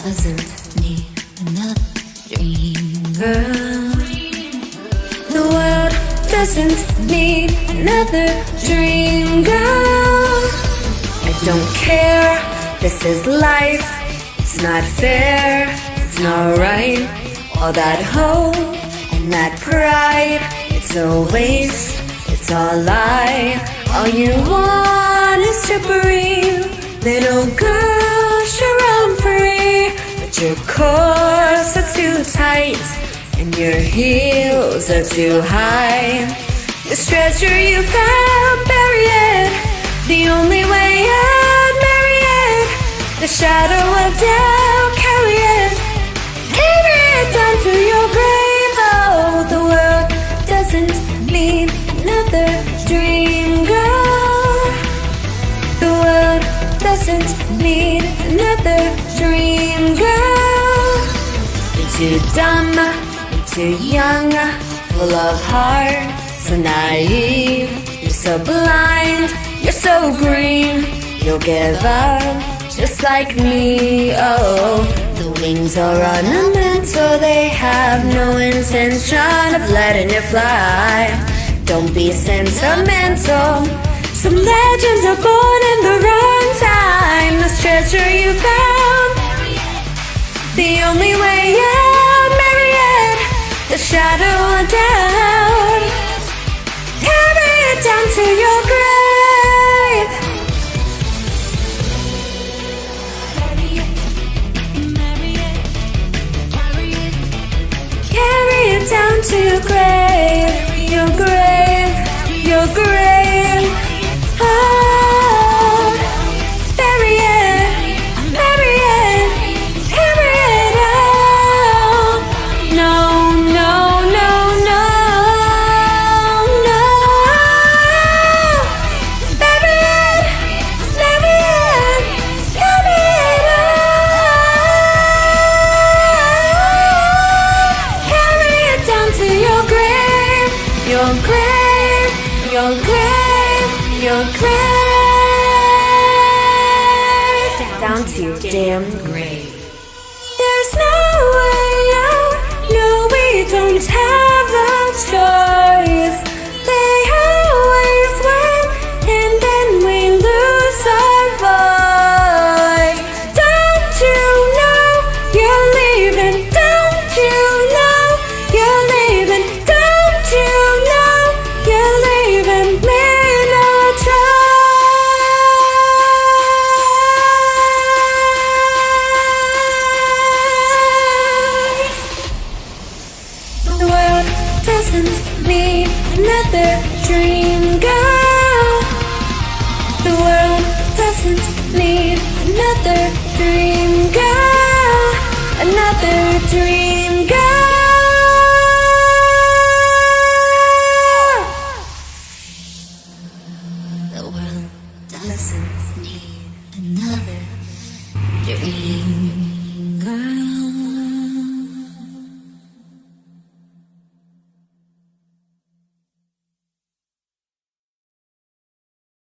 doesn't need another dream girl. The world doesn't need another dream girl. I don't care, this is life. It's not fair, it's not right. All that hope and that pride, it's a waste, it's all lie. All you want is to breathe. Little girl, sure I'm free, but your corset's too tight and your heels are too high. This treasure you found, bury it. The only way I'd marry it. The shadow of doubt, carry it. Carry it down to your grave. Oh, the world doesn't need another dream girl. The world doesn't need another dream girl. You're too dumb, you're too young, full of heart, so naive. You're so blind, you're so green. You'll give up just like me. Oh, the wings are ornamental, they have no intention of letting you fly. Don't be sentimental, some legends are born in the wrong time. This treasure you found, the only way I'll marry it. The shadow of doubt, carry it down to your grave. Carry it down to your grave, your grave, your grave. Oh, bury it, bury it, carry it out. No, no, no, no, no. Bury it, carry it out. Carry it down to your grave, your grave, your grave, your grave. Down to your damn grave. There's no way out, no, we don't have a choice. They always win, and then we lose our voice. Don't you know you're leaving? Don't you know you're leaving? Don't you know you're leaving me no choice? The world doesn't need another dream girl. The world doesn't need another dream girl. Another dream girl. The world doesn't need another dream girl.